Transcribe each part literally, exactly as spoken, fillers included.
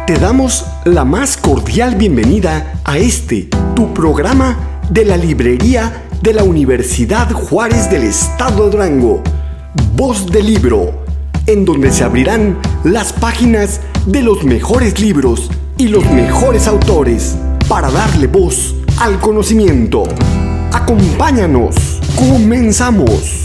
Te damos la más cordial bienvenida a este, tu programa de la librería de la Universidad Juárez del Estado de Durango, Voz de Libro, en donde se abrirán las páginas de los mejores libros y los mejores autores para darle voz al conocimiento. Acompáñanos, comenzamos.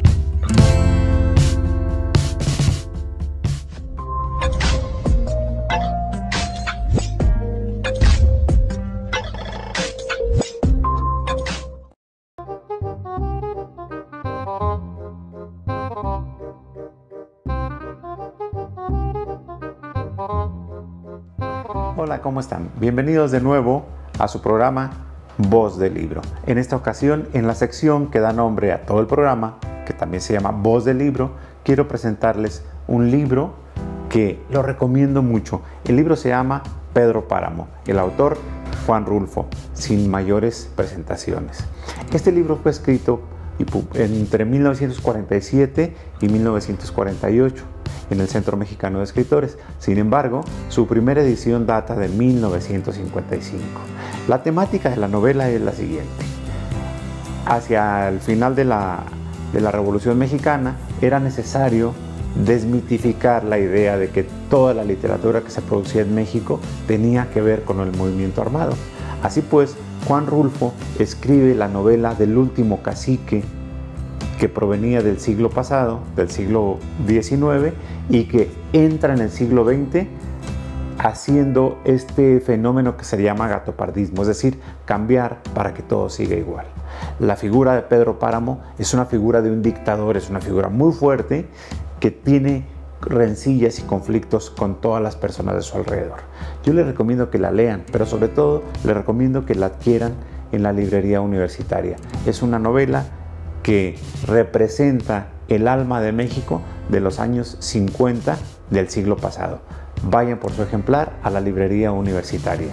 Hola, ¿cómo están? Bienvenidos de nuevo a su programa Voz de Libro. En esta ocasión, en la sección que da nombre a todo el programa, que también se llama Voz de Libro, quiero presentarles un libro que lo recomiendo mucho. El libro se llama Pedro Páramo, el autor Juan Rulfo, sin mayores presentaciones. Este libro fue escrito entre mil novecientos cuarenta y siete y mil novecientos cuarenta y ocho en el Centro Mexicano de Escritores. Sin embargo, su primera edición data de mil novecientos cincuenta y cinco. La temática de la novela es la siguiente. Hacia el final de la, de la Revolución Mexicana era necesario desmitificar la idea de que toda la literatura que se producía en México tenía que ver con el movimiento armado. Así pues, Juan Rulfo escribe la novela del último cacique, que provenía del siglo pasado, del siglo diecinueve, y que entra en el siglo veinte haciendo este fenómeno que se llama gatopardismo, es decir, cambiar para que todo siga igual. La figura de Pedro Páramo es una figura de un dictador, es una figura muy fuerte que tiene rencillas y conflictos con todas las personas de su alrededor. Yo les recomiendo que la lean, pero sobre todo les recomiendo que la adquieran en la librería universitaria. Es una novela que representa el alma de México de los años cincuenta del siglo pasado. Vayan por su ejemplar a la librería universitaria.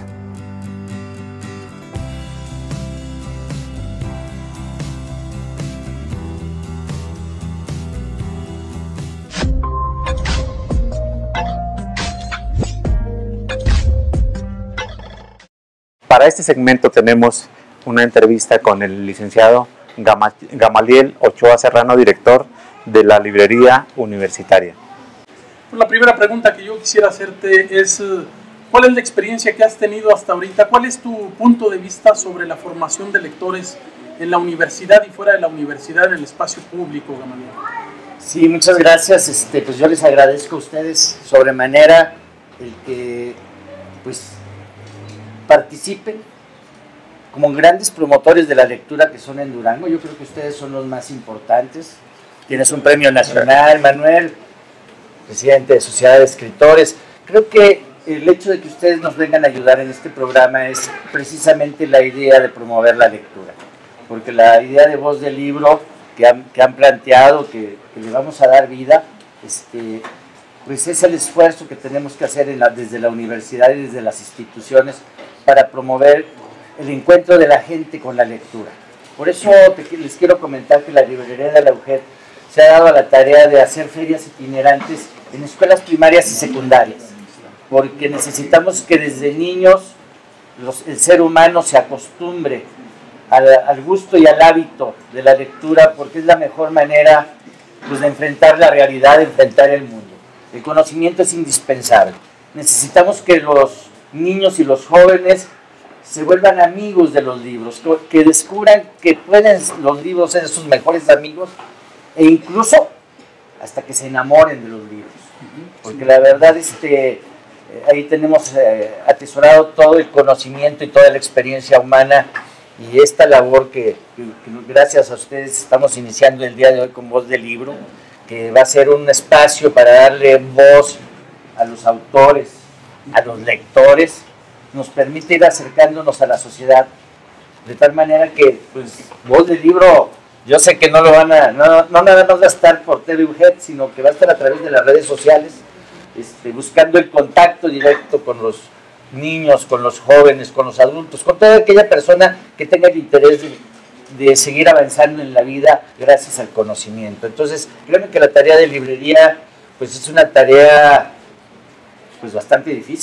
Para este segmento tenemos una entrevista con el licenciado Gamaliel Ochoa Serrano, director de la librería universitaria. La primera pregunta que yo quisiera hacerte es, ¿cuál es la experiencia que has tenido hasta ahorita? ¿Cuál es tu punto de vista sobre la formación de lectores en la universidad y fuera de la universidad, en el espacio público, Gamaliel? Sí, muchas gracias. Este, pues yo les agradezco a ustedes sobremanera el que pues participen como grandes promotores de la lectura que son en Durango. Yo creo que ustedes son los más importantes. Tienes un premio nacional, Manuel, presidente de Sociedad de Escritores. Creo que el hecho de que ustedes nos vengan a ayudar en este programa es precisamente la idea de promover la lectura, porque la idea de Voz del Libro que han, que han planteado, que, que le vamos a dar vida, este, pues es el esfuerzo que tenemos que hacer en la, desde la universidad y desde las instituciones para promover el encuentro de la gente con la lectura. Por eso te, les quiero comentar que la librería de la U G E D se ha dado a la tarea de hacer ferias itinerantes en escuelas primarias y secundarias, porque necesitamos que desde niños los, el ser humano se acostumbre al, al gusto y al hábito de la lectura, porque es la mejor manera pues, de enfrentar la realidad, de enfrentar el mundo. El conocimiento es indispensable. Necesitamos que los niños y los jóvenes se vuelvan amigos de los libros, que descubran que pueden los libros ser sus mejores amigos e incluso hasta que se enamoren de los libros. Porque la verdad, este, ahí tenemos eh, atesorado todo el conocimiento y toda la experiencia humana, y esta labor que, que, que gracias a ustedes estamos iniciando el día de hoy con Voz del Libro, que va a ser un espacio para darle voz a los autores, a los lectores, nos permite ir acercándonos a la sociedad, de tal manera que, pues, Voz del Libro, yo sé que no lo van a, no, no nada más va a estar por T V U G E D, sino que va a estar a través de las redes sociales, este, buscando el contacto directo con los niños, con los jóvenes, con los adultos, con toda aquella persona que tenga el interés de, de seguir avanzando en la vida gracias al conocimiento. Entonces, créanme que la tarea de librería, pues es una tarea pues bastante difícil,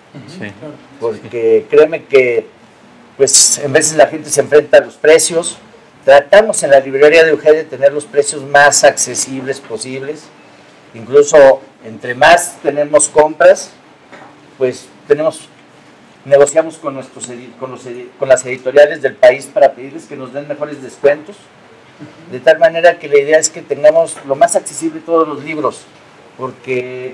Sí. Porque créeme que pues en veces la gente se enfrenta a los precios. Tratamos en la librería de UGED de tener los precios más accesibles posibles. Incluso entre más tenemos compras, pues tenemos negociamos con nuestros con, los, con las editoriales del país para pedirles que nos den mejores descuentos, de tal manera que la idea es que tengamos lo más accesible todos los libros, porque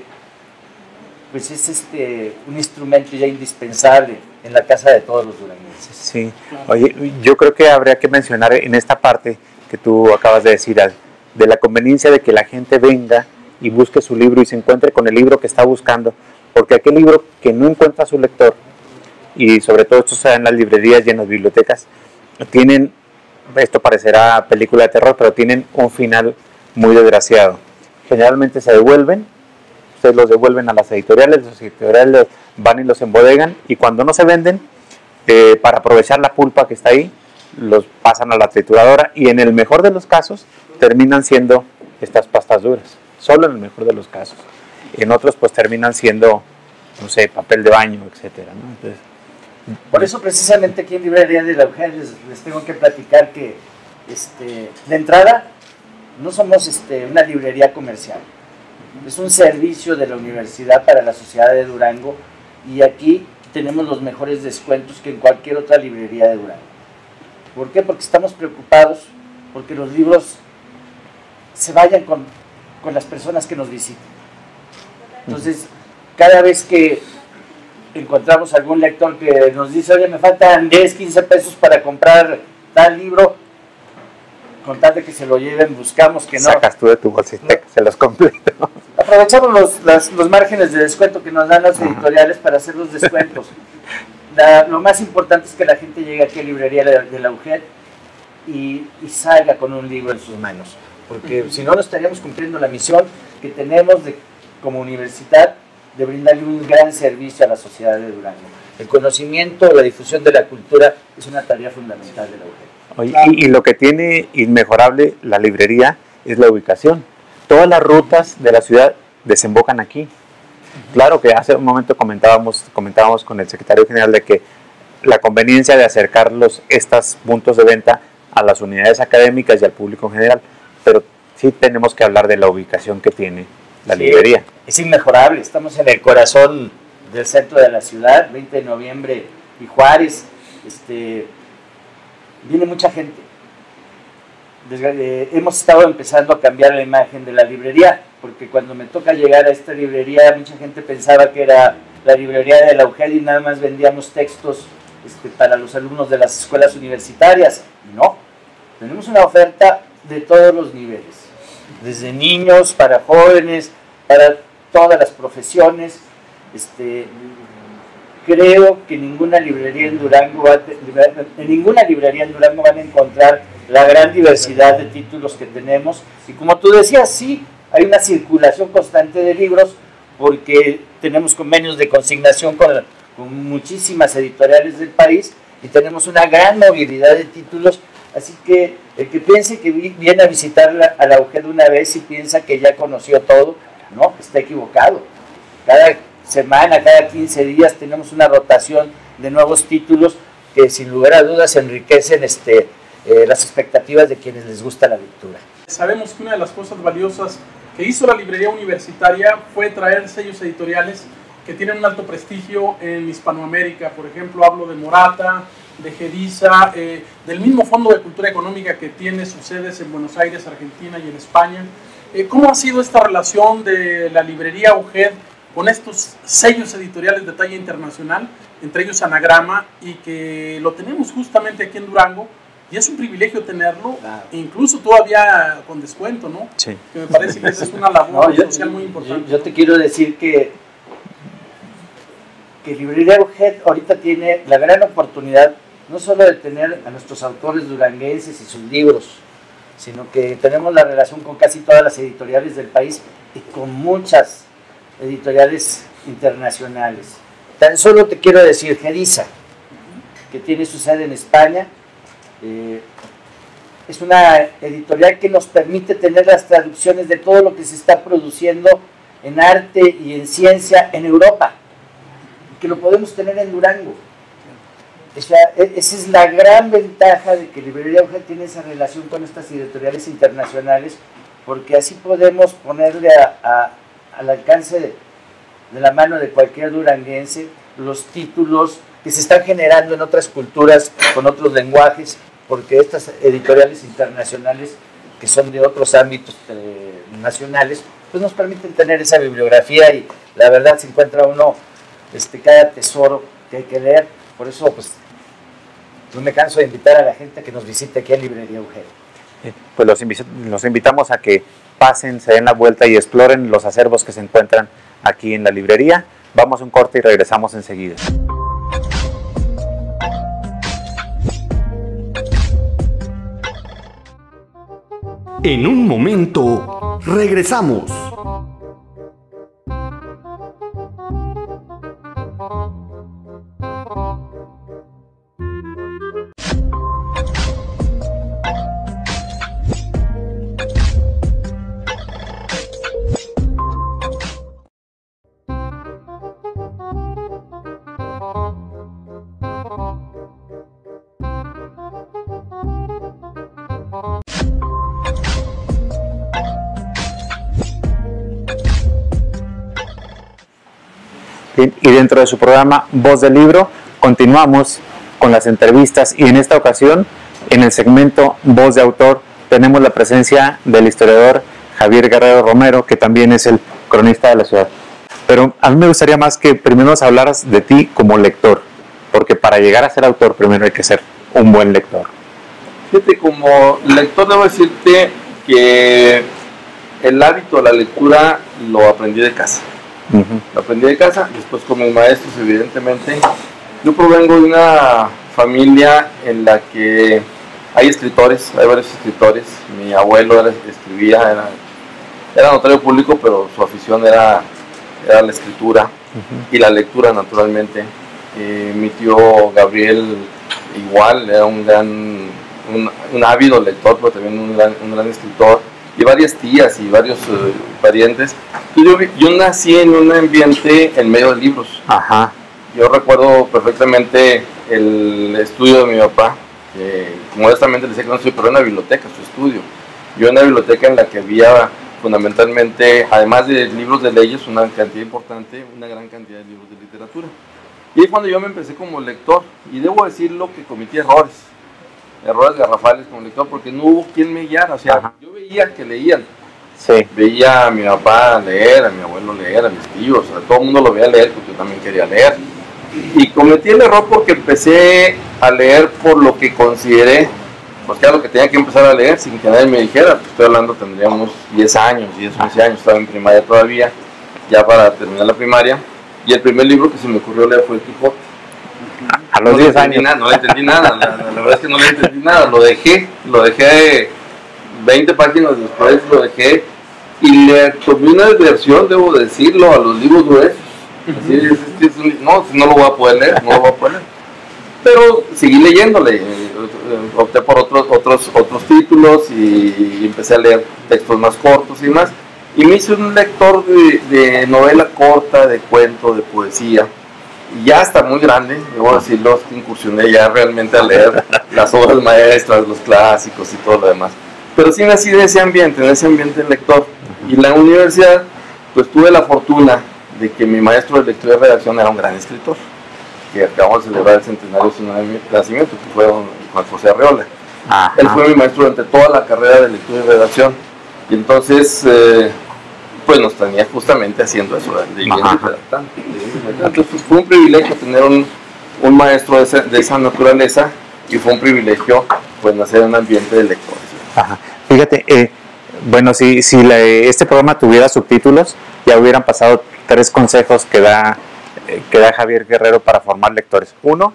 pues es este un instrumento ya indispensable en la casa de todos los duranguenses. Sí, oye, yo creo que habría que mencionar en esta parte que tú acabas de decir, de la conveniencia de que la gente venga y busque su libro y se encuentre con el libro que está buscando, porque aquel libro que no encuentra su lector, y sobre todo esto se da en las librerías y en las bibliotecas, tienen, esto parecerá película de terror, pero tienen un final muy desgraciado. Generalmente se devuelven, ustedes los devuelven a las editoriales, las editoriales van y los embodegan, y cuando no se venden, eh, para aprovechar la pulpa que está ahí, los pasan a la trituradora, y en el mejor de los casos terminan siendo estas pastas duras, solo en el mejor de los casos. En otros pues terminan siendo, no sé, papel de baño, etcétera, ¿no? Entonces, por eso precisamente aquí en Librería de la UGED les, les tengo que platicar que este, de entrada no somos este, una librería comercial, es un servicio de la universidad para la sociedad de Durango, y aquí tenemos los mejores descuentos que en cualquier otra librería de Durango. ¿Por qué? Porque estamos preocupados porque los libros se vayan con, con las personas que nos visiten. Entonces, cada vez que encontramos algún lector que nos dice, oye, me faltan diez, quince pesos para comprar tal libro, con tal de que se lo lleven, buscamos que no. Sacas tú de tu bolsita, no, se los completo. Aprovechamos los, las, los márgenes de descuento que nos dan las editoriales para hacer los descuentos. La, lo más importante es que la gente llegue aquí a Librería de la UGED y, y salga con un libro en sus manos, porque uh-huh. si no, no estaríamos cumpliendo la misión que tenemos de, como universidad, de brindarle un gran servicio a la sociedad de Durango. El conocimiento, la difusión de la cultura es una tarea fundamental de la UGED. Oye, claro. y, y lo que tiene inmejorable la librería es la ubicación. Todas las rutas de la ciudad desembocan aquí. Uh-huh. Claro que hace un momento comentábamos, comentábamos con el secretario general de que la conveniencia de acercar los, estos puntos de venta a las unidades académicas y al público en general, pero sí tenemos que hablar de la ubicación que tiene la sí, librería. Es inmejorable, estamos en el corazón del centro de la ciudad, veinte de noviembre y Juárez, este, viene mucha gente. Desde, eh, hemos estado empezando a cambiar la imagen de la librería, porque cuando me toca llegar a esta librería, mucha gente pensaba que era la librería de la UGED y nada más vendíamos textos este, para los alumnos de las escuelas universitarias. No, tenemos una oferta de todos los niveles, desde niños, para jóvenes, para todas las profesiones. Este, creo que ninguna librería en Durango va a, en ninguna librería en Durango van a encontrar la gran diversidad de títulos que tenemos, y como tú decías, sí, hay una circulación constante de libros, porque tenemos convenios de consignación con, con muchísimas editoriales del país, y tenemos una gran movilidad de títulos, así que el que piense que viene a visitar la, a la UGED una vez y piensa que ya conoció todo, no, está equivocado. Cada semana, cada quince días tenemos una rotación de nuevos títulos que sin lugar a dudas enriquecen este, eh, las expectativas de quienes les gusta la lectura. Sabemos que una de las cosas valiosas que hizo la librería universitaria fue traer sellos editoriales que tienen un alto prestigio en Hispanoamérica. Por ejemplo, hablo de Morata, de Gediza, eh, del mismo Fondo de Cultura Económica que tiene sus sedes en Buenos Aires, Argentina y en España. Eh, ¿Cómo ha sido esta relación de la librería UGED con estos sellos editoriales de talla internacional, entre ellos Anagrama, y que lo tenemos justamente aquí en Durango, y es un privilegio tenerlo, claro, incluso todavía con descuento, ¿no? Sí. Que me parece que esa es una labor no, yo, social muy importante. Yo, yo te quiero decir que, que Librería UGED ahorita tiene la gran oportunidad, no solo de tener a nuestros autores duranguenses y sus libros, sino que tenemos la relación con casi todas las editoriales del país y con muchas editoriales internacionales. Tan solo te quiero decir, Gediza, que tiene su sede en España, eh, es una editorial que nos permite tener las traducciones de todo lo que se está produciendo en arte y en ciencia en Europa. que lo podemos tener en Durango. O sea, esa es la gran ventaja de que Librería Auger tiene esa relación con estas editoriales internacionales, porque así podemos ponerle a, a, al alcance de, de la mano de cualquier duranguense los títulos que se están generando en otras culturas, con otros lenguajes, porque estas editoriales internacionales, que son de otros ámbitos eh, nacionales, pues nos permiten tener esa bibliografía, y la verdad se encuentra uno este, cada tesoro que hay que leer. Por eso, pues, no me canso de invitar a la gente a que nos visite aquí en Librería Auger. Pues los, invi los invitamos a que pasen, se den la vuelta y exploren los acervos que se encuentran aquí en la librería. Vamos a un corte y regresamos enseguida. En un momento, regresamos. Bien, y dentro de su programa Voz del Libro continuamos con las entrevistas, y en esta ocasión en el segmento Voz de Autor tenemos la presencia del historiador Javier Guerrero Romero, que también es el cronista de la ciudad. Pero a mí me gustaría más que primero nos hablaras de ti como lector, porque para llegar a ser autor primero hay que ser un buen lector. Fíjate, como lector debo decirte que el hábito de la lectura lo aprendí de casa. Uh-huh. Lo aprendí de casa, después con mis maestros, evidentemente. Yo provengo de una familia en la que hay escritores, hay varios escritores. Mi abuelo era, escribía, era, era notario público, pero su afición era, era la escritura uh-huh. y la lectura, naturalmente. Eh, mi tío Gabriel igual, era un gran, un, un ávido lector, pero también un gran, un gran escritor. Y varias tías y varios uh, parientes. Yo, yo nací en un ambiente en medio de libros. Ajá. Yo recuerdo perfectamente el estudio de mi papá, que modestamente le decía que no soy, pero en una biblioteca, su estudio. Yo en una biblioteca en la que había fundamentalmente, además de libros de leyes, una cantidad importante, una gran cantidad de libros de literatura. Y ahí cuando yo me empecé como lector, y debo decirlo que cometí errores. errores garrafales como lector, porque no hubo quien me guiara. O sea, ajá. yo veía que leían. Sí. Veía a mi papá leer, a mi abuelo leer, a mis tíos, a todo el mundo lo veía leer, porque yo también quería leer. Y cometí el error porque empecé a leer por lo que consideré, pues que era lo que tenía que empezar a leer, sin que nadie me dijera. Estoy hablando, tendría unos diez años, diez, once años, estaba en primaria todavía, ya para terminar la primaria. Y el primer libro que se me ocurrió leer fue El Quijote. A los diez años. Nada, no le entendí nada, la, la, la verdad es que no le entendí nada, lo dejé, lo dejé veinte páginas después, lo dejé y le tomé una adversión, debo decirlo, a los libros gruesos. Así es, es, es un, no, no lo voy a poder leer, no lo voy a poder leer. Pero seguí leyéndole, opté por otros, otros, otros títulos y, y empecé a leer textos más cortos y más. Y me hice un lector de, de novela corta, de cuento, de poesía. Y ya está muy grande, debo decirlo, que incursioné ya realmente a leer las obras maestras, los clásicos y todo lo demás. Pero sí nací de ese ambiente, en ese ambiente lector. Y en la universidad, pues tuve la fortuna de que mi maestro de lectura y redacción era un gran escritor, que acabamos de celebrar el centenario de su nacimiento, que fue don Juan José Arreola. Ajá. Él fue mi maestro durante toda la carrera de lectura y redacción. Y entonces... Eh, pues nos tenía justamente haciendo eso, leyendo y redactando. Entonces fue un privilegio tener un, un maestro de esa, de esa naturaleza, y fue un privilegio pues nacer en un ambiente de lectores. Ajá. Fíjate, eh, bueno, si, si la, este programa tuviera subtítulos, ya hubieran pasado tres consejos que da, eh, que da Javier Guerrero para formar lectores. Uno,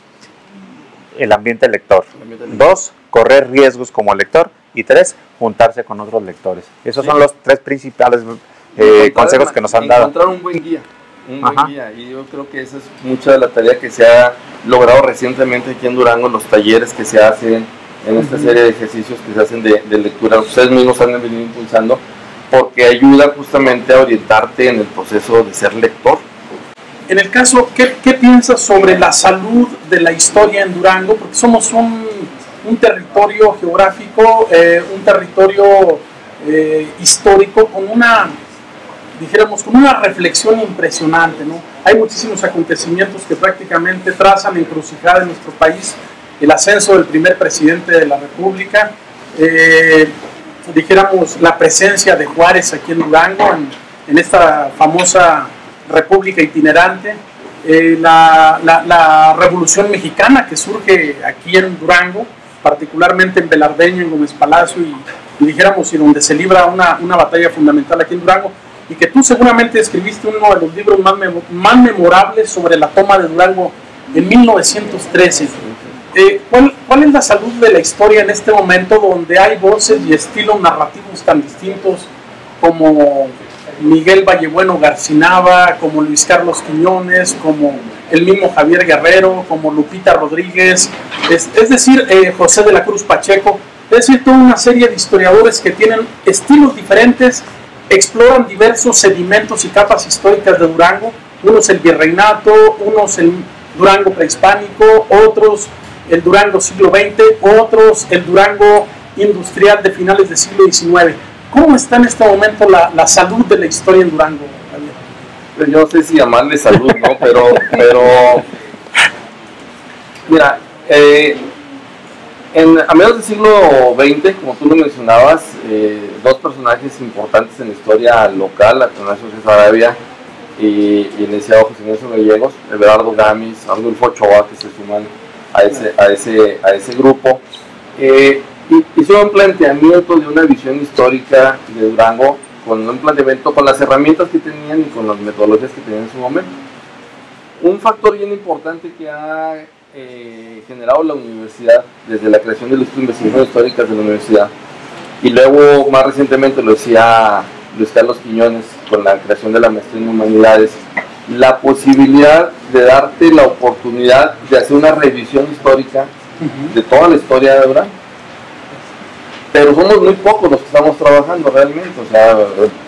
el ambiente lector. El ambiente lector. Dos, correr riesgos como lector. Y tres, juntarse con otros lectores. Esos sí. son los tres principales eh, consejos que nos han dado. Encontrar un buen guía, un buen Ajá. guía. Y yo creo que esa es mucha de la tarea que se ha logrado recientemente aquí en Durango, los talleres que se hacen, en esta uh-huh. serie de ejercicios que se hacen de, de lectura. Ustedes mismos han venido impulsando, porque ayuda justamente a orientarte en el proceso de ser lector. en el caso, ¿qué, qué piensas sobre la salud de la historia en Durango? Porque somos un, un territorio geográfico, eh, un territorio eh, histórico con una, dijéramos, con una reflexión impresionante, ¿no? Hay muchísimos acontecimientos que prácticamente trazan la encrucijada en nuestro país, el ascenso del primer presidente de la República, eh, dijéramos, la presencia de Juárez aquí en Durango, en, en esta famosa república itinerante, eh, la, la, la Revolución Mexicana que surge aquí en Durango, particularmente en Velardeño, en Gómez Palacio, y, y dijéramos, y donde se libra una, una batalla fundamental aquí en Durango, y que tú seguramente escribiste uno de los libros más, mem más memorables sobre la toma de Durango en mil novecientos trece. Eh, ¿cuál, ¿Cuál es la salud de la historia en este momento donde hay voces y estilos narrativos tan distintos como Miguel Vallebueno Garcinaba, como Luis Carlos Quiñones, como el mismo Javier Guerrero, como Lupita Rodríguez, es, es decir, eh, José de la Cruz Pacheco, es decir, toda una serie de historiadores que tienen estilos diferentes, exploran diversos sedimentos y capas históricas de Durango, unos el virreinato, unos el Durango prehispánico, otros el Durango siglo veinte, otros el Durango industrial de finales del siglo diecinueve. ¿Cómo está en este momento la, la salud de la historia en Durango, Javier? Yo no sé si llamarle salud, ¿no? Pero, pero mira, eh, en, a mediados del siglo veinte, como tú lo mencionabas, eh, dos personajes importantes en la historia local, Atanasio Sarabia y, y el licenciado José Ignacio Gallegos, Everardo Gamis, Arnulfo Ochoa, que se suman a ese, a ese, a ese grupo, eh, hizo un planteamiento de una visión histórica de Durango, con un planteamiento con las herramientas que tenían y con las metodologías que tenían en su momento. Un factor bien importante que ha eh, generado la universidad desde la creación de las investigaciones históricas de la universidad, y luego más recientemente lo decía Luis Carlos Quiñones con la creación de la maestría en humanidades, la posibilidad de darte la oportunidad de hacer una revisión histórica de toda la historia de Durango. Pero somos muy pocos los que estamos trabajando realmente, o sea,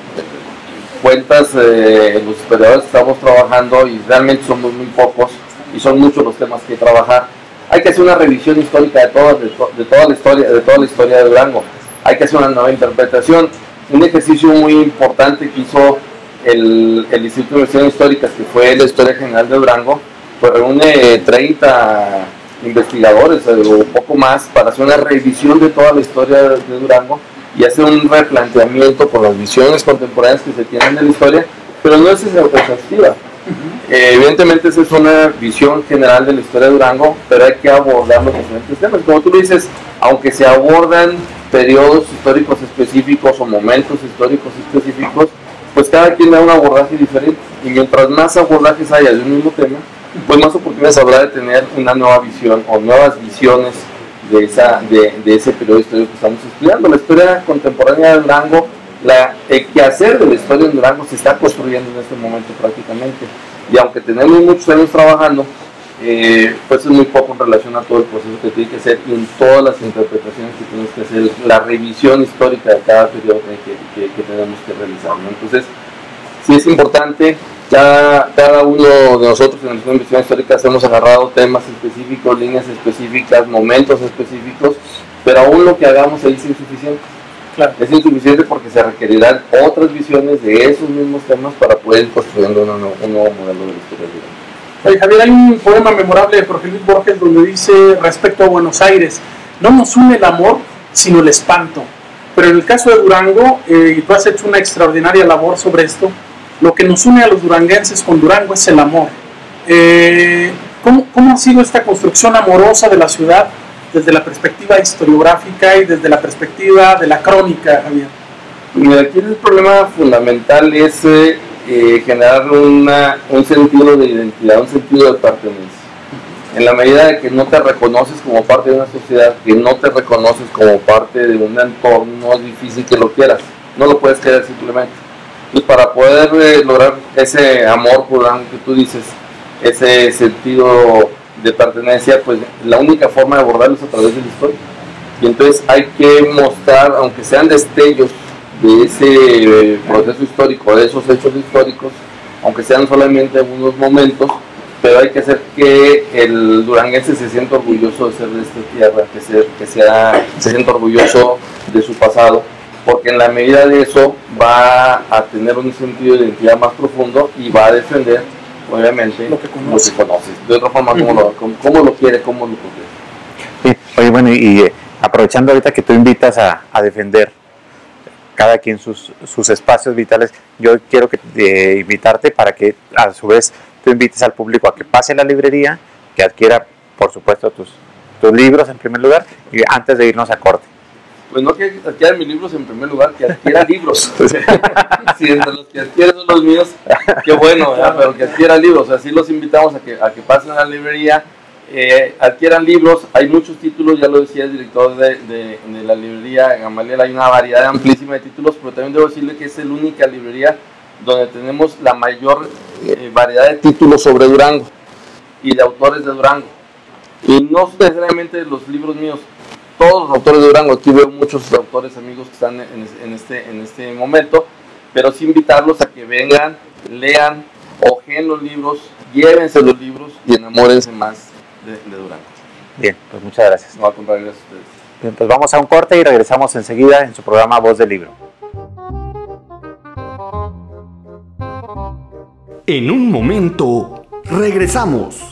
cuentas eh, los historiadores que estamos trabajando y realmente somos muy pocos y son muchos los temas que trabajar. Hay que hacer una revisión histórica de toda, de, to, de toda la historia, de toda la historia de Durango. Hay que hacer una nueva interpretación. Un ejercicio muy importante que hizo el, el Instituto de Investigaciones Históricas, que fue la Historia General de Durango, pues reúne treinta investigadores o poco más para hacer una revisión de toda la historia de Durango y hacer un replanteamiento con las visiones contemporáneas que se tienen de la historia, pero no es exhaustiva. Uh-huh. eh, evidentemente esa es una visión general de la historia de Durango, pero hay que abordar los diferentes temas. Como tú dices, aunque se abordan periodos históricos específicos o momentos históricos específicos, pues cada quien da un abordaje diferente, y mientras más abordajes haya de un mismo tema, pues más oportunidades habrá de tener una nueva visión o nuevas visiones de, esa, de, de ese periodo histórico que estamos estudiando. La historia contemporánea de Durango, la, el quehacer de la historia de Durango se está construyendo en este momento prácticamente, y aunque tenemos muchos años trabajando, eh, pues es muy poco en relación a todo el proceso que tiene que hacer y en todas las interpretaciones que tenemos que hacer, la revisión histórica de cada periodo que, que, que tenemos que realizar, ¿no? Entonces, sí es importante. Cada, cada uno de nosotros en la investigación histórica hemos agarrado temas específicos, líneas específicas, momentos específicos, pero aún lo que hagamos ahí es insuficiente. Claro. Es insuficiente porque se requerirán otras visiones de esos mismos temas para poder ir construyendo un, un nuevo modelo de la historia. Oye, Javier, hay un poema memorable de Jorge Luis Borges donde dice respecto a Buenos Aires: no nos une el amor, sino el espanto. Pero en el caso de Durango, eh, y tú has hecho una extraordinaria labor sobre esto, lo que nos une a los duranguenses con Durango es el amor. Eh, ¿cómo, ¿Cómo ha sido esta construcción amorosa de la ciudad desde la perspectiva historiográfica y desde la perspectiva de la crónica, Javier? Mira, aquí el problema fundamental es eh, eh, generar una, un sentido de identidad, un sentido de pertenencia. En la medida de que no te reconoces como parte de una sociedad, que no te reconoces como parte de un entorno, es difícil que lo quieras. No lo puedes querer simplemente. Pues para poder eh, lograr ese amor por Durango que tú dices, ese sentido de pertenencia, pues la única forma de abordarlo es a través de la historia. Y entonces hay que mostrar, aunque sean destellos de ese eh, proceso histórico, de esos hechos históricos, aunque sean solamente unos momentos, pero hay que hacer que el duranguense se sienta orgulloso de ser de esta tierra, que, se, que sea, se sienta orgulloso de su pasado, porque en la medida de eso va a tener un sentido de identidad más profundo y va a defender, obviamente, lo que conoce. Lo que conoce. De otra forma, ¿cómo, uh-huh. lo, cómo, cómo lo quiere, cómo lo quiere? Sí. Oye, bueno, y, y eh, aprovechando ahorita que tú invitas a, a defender cada quien sus, sus espacios vitales, yo quiero que, eh, invitarte para que a su vez tú invites al público a que pase a la librería, que adquiera, por supuesto, tus, tus libros en primer lugar, y antes de irnos a corte. Pues no que adquiera mis libros en primer lugar, que adquiera libros. Si entre los que adquieren son los míos, qué bueno, ¿verdad? Pero que adquiera libros. Así los invitamos a que, a que pasen a la librería, eh, adquieran libros. Hay muchos títulos, ya lo decía el director de, de, de la librería Gamaliel, hay una variedad amplísima de títulos, pero también debo decirle que es la única librería donde tenemos la mayor eh, variedad de títulos sobre Durango y de autores de Durango. Y no necesariamente los libros míos, todos los autores de Durango. Aquí veo muchos autores amigos que están en, en, este, en este momento, pero sí invitarlos a que vengan, lean, ojeen los libros, llévense los libros y enamórense más de, de Durango. Bien, pues muchas gracias. No, al contrario, gracias a ustedes. Bien, pues vamos a un corte y regresamos enseguida en su programa Voz del Libro. En un momento, regresamos.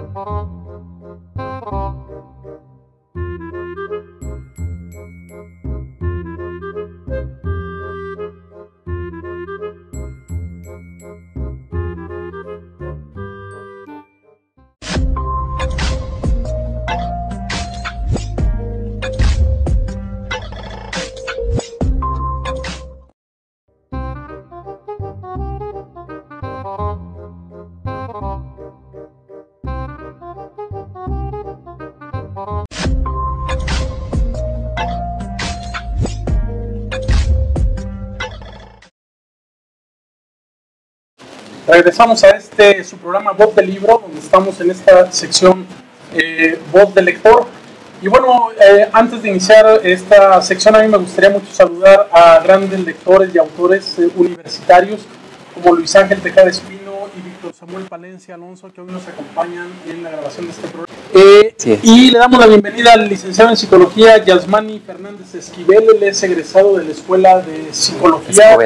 Regresamos a este su programa Voz del Libro, donde estamos en esta sección eh, Voz del Lector. Y bueno, eh, antes de iniciar esta sección, a mí me gustaría mucho saludar a grandes lectores y autores eh, universitarios como Luis Ángel Tejada Espino y Víctor Samuel Palencia Alonso, que hoy nos acompañan en la grabación de este programa. Eh, sí. Y le damos la bienvenida al licenciado en Psicología Yasmani Fernández Esquivel. Él es egresado de la Escuela de Psicología. Escobedo.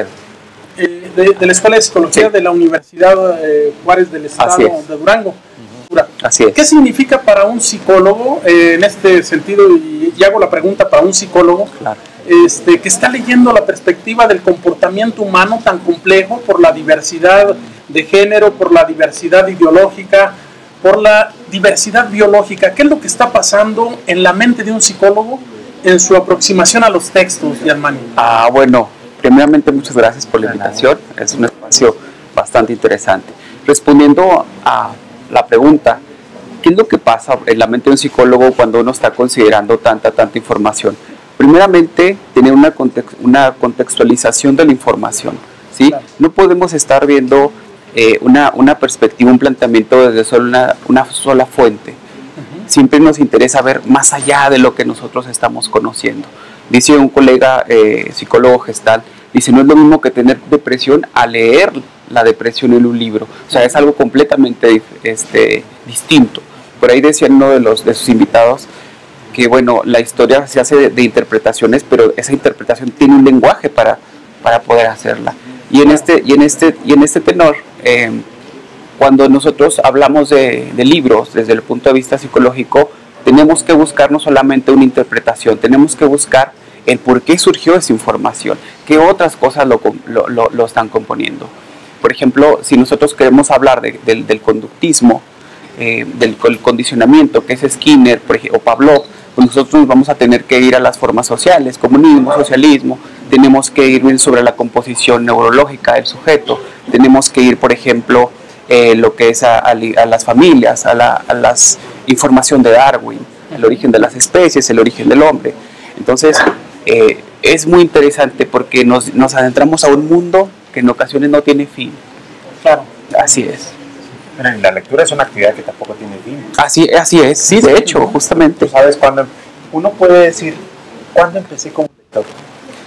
Eh, de, de la Escuela de Psicología sí. de la Universidad eh, Juárez del Estado de Durango. Uh-huh. Así es. ¿Qué significa para un psicólogo, eh, en este sentido, y, y hago la pregunta para un psicólogo, claro. este, que está leyendo la perspectiva del comportamiento humano tan complejo por la diversidad de género, por la diversidad ideológica, por la diversidad biológica? ¿Qué es lo que está pasando en la mente de un psicólogo en su aproximación a los textos, Yasmani? Ah, bueno. Primeramente, muchas gracias por la invitación, es un espacio bastante interesante. Respondiendo a la pregunta, ¿qué es lo que pasa en la mente de un psicólogo cuando uno está considerando tanta, tanta información? Primeramente, tener una, context, una contextualización de la información, ¿sí? Claro. No podemos estar viendo eh, una, una perspectiva, un planteamiento desde solo una, una sola fuente. Uh-huh. Siempre nos interesa ver más allá de lo que nosotros estamos conociendo. Dice un colega eh, psicólogo gestal, dice, no es lo mismo que tener depresión a leer la depresión en un libro. O sea, es algo completamente este, distinto. Por ahí decía uno de, los, de sus invitados que, bueno, la historia se hace de, de interpretaciones, pero esa interpretación tiene un lenguaje para, para poder hacerla. Y en este, y en este, y en este tenor, eh, cuando nosotros hablamos de, de libros desde el punto de vista psicológico, tenemos que buscar no solamente una interpretación, tenemos que buscar el por qué surgió esa información, qué otras cosas lo, lo, lo, lo están componiendo. Por ejemplo, si nosotros queremos hablar de, de, del conductismo, eh, del condicionamiento, que es Skinner por ejemplo, o Pavlov, pues nosotros vamos a tener que ir a las formas sociales, comunismo, socialismo, tenemos que ir sobre la composición neurológica del sujeto, tenemos que ir, por ejemplo, eh, lo que es a, a, a las familias, a la a las información de Darwin, el origen de las especies, el origen del hombre. Entonces, eh, es muy interesante porque nos, nos adentramos a un mundo que en ocasiones no tiene fin. Claro. Así es. Pero la lectura es una actividad que tampoco tiene fin. Así, así es, sí, de hecho, justamente. ¿Tú sabes cuándo? Uno puede decir, ¿cuándo empecé como lector?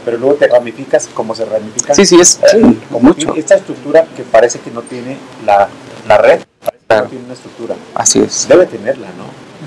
pero luego te ramificas como se ramifica. Sí, sí, es eh, como mucho. Esta estructura que parece que no tiene la, la red, parece Claro. que no tiene una estructura. Así es. Debe tenerla, ¿no?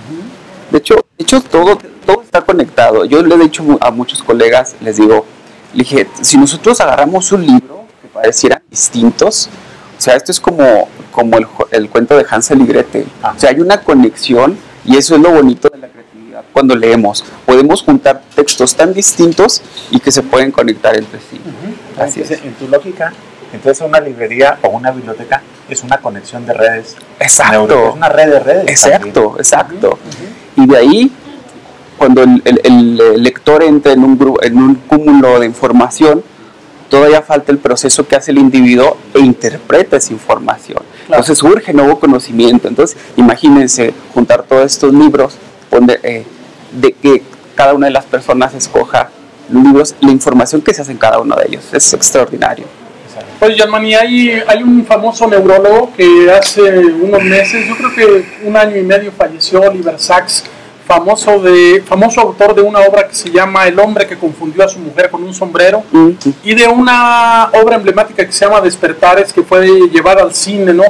De hecho, de hecho todo, todo está conectado. Yo le he dicho a muchos colegas, les digo, le dije, si nosotros agarramos un libro que parecieran distintos, o sea, esto es como, como el, el cuento de Hansel y Gretel. Ah. O sea, hay una conexión y eso es lo bonito de la creatividad cuando leemos. Podemos juntar textos tan distintos y que se pueden conectar entre sí. Uh-huh. Así entonces, es. en tu lógica, entonces una librería o una biblioteca es una conexión de redes. Exacto. Neuro- es una red de redes. Exacto, también. exacto. Uh-huh. Y de ahí, cuando el, el- el lector entra en un, gru- en un cúmulo de información, todavía falta el proceso que hace el individuo e interpreta esa información. Claro. Entonces surge nuevo conocimiento. Entonces, imagínense juntar todos estos libros, donde, eh, de que cada una de las personas escoja los libros, la información que se hace en cada uno de ellos. Es extraordinario. Oye, Yasmani, hay, hay un famoso neurólogo que hace unos meses, yo creo que un año y medio, falleció, Oliver Sacks, famoso, de, famoso autor de una obra que se llama El hombre que confundió a su mujer con un sombrero, Mm, y de una obra emblemática que se llama Despertares, que fue llevada al cine, ¿no?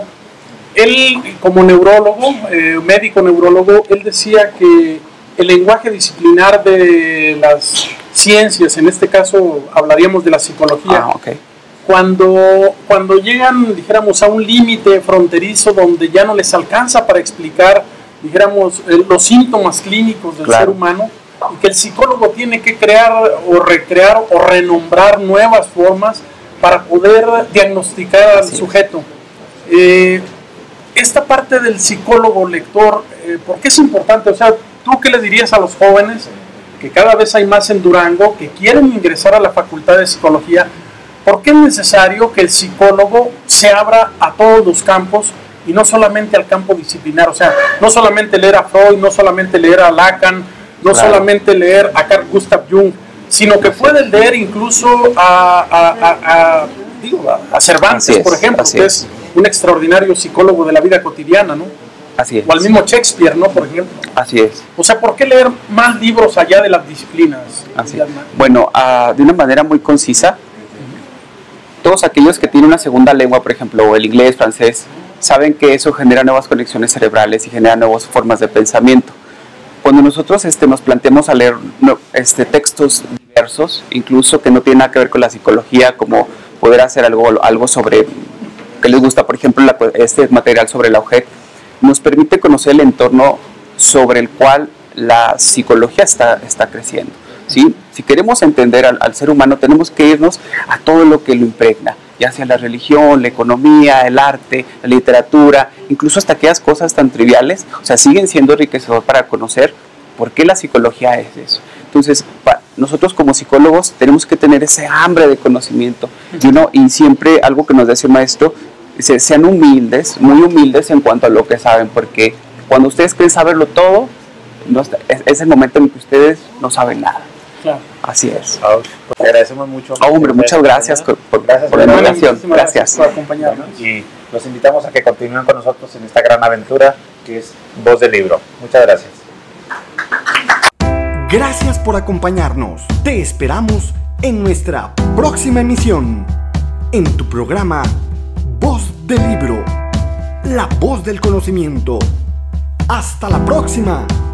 Él, como neurólogo, eh, médico neurólogo, él decía que el lenguaje disciplinar de las ciencias, en este caso hablaríamos de la psicología, Ah, ok. cuando, cuando llegan, dijéramos, a un límite fronterizo donde ya no les alcanza para explicar, dijéramos, eh, los síntomas clínicos del Claro. ser humano, y que el psicólogo tiene que crear o recrear o renombrar nuevas formas para poder diagnosticar al Así es. sujeto. Eh, esta parte del psicólogo lector, eh, ¿por qué es importante? O sea, ¿tú qué le dirías a los jóvenes, que cada vez hay más en Durango, que quieren ingresar a la Facultad de Psicología? ¿Por qué es necesario que el psicólogo se abra a todos los campos y no solamente al campo disciplinar? O sea, no solamente leer a Freud, no solamente leer a Lacan, no Claro. solamente leer a Carl Gustav Jung, sino que pueden leer incluso a, a, a, a, digo, a Cervantes, Así es, por ejemplo, así que es. es un extraordinario psicólogo de la vida cotidiana, ¿no? Así es. O al mismo Shakespeare, ¿no? Por ejemplo. Así es. O sea, ¿por qué leer más libros allá de las disciplinas? Así. Yasmani? Bueno, ah, de una manera muy concisa, todos aquellos que tienen una segunda lengua, por ejemplo, el inglés, francés, saben que eso genera nuevas conexiones cerebrales y genera nuevas formas de pensamiento. Cuando nosotros este, nos planteamos a leer no, este, textos diversos, incluso que no tienen nada que ver con la psicología, como poder hacer algo, algo sobre que les gusta, por ejemplo, la, este material sobre la O J E T, nos permite conocer el entorno sobre el cual la psicología está, está creciendo. ¿Sí? Si queremos entender al, al ser humano, tenemos que irnos a todo lo que lo impregna, ya sea la religión, la economía, el arte, la literatura, incluso hasta aquellas cosas tan triviales, o sea, siguen siendo enriquecedor para conocer por qué la psicología es eso. Entonces, pa, nosotros como psicólogos tenemos que tener ese hambre de conocimiento, y, uno, y siempre algo que nos dice el maestro, dice, sean humildes, muy humildes en cuanto a lo que saben, porque cuando ustedes creen saberlo todo, no está, es, es el momento en que ustedes no saben nada. Claro. Así es. Ah, pues, te agradecemos mucho. Ah, hombre, muchas gracias por, por, Gracias, por la Yasmani. invitación. Muchísimas Gracias. por acompañarnos. Y los invitamos a que continúen con nosotros en esta gran aventura que es Voz del Libro. Muchas gracias. Gracias por acompañarnos. Te esperamos en nuestra próxima emisión, en tu programa Voz del Libro, la voz del conocimiento. Hasta la próxima.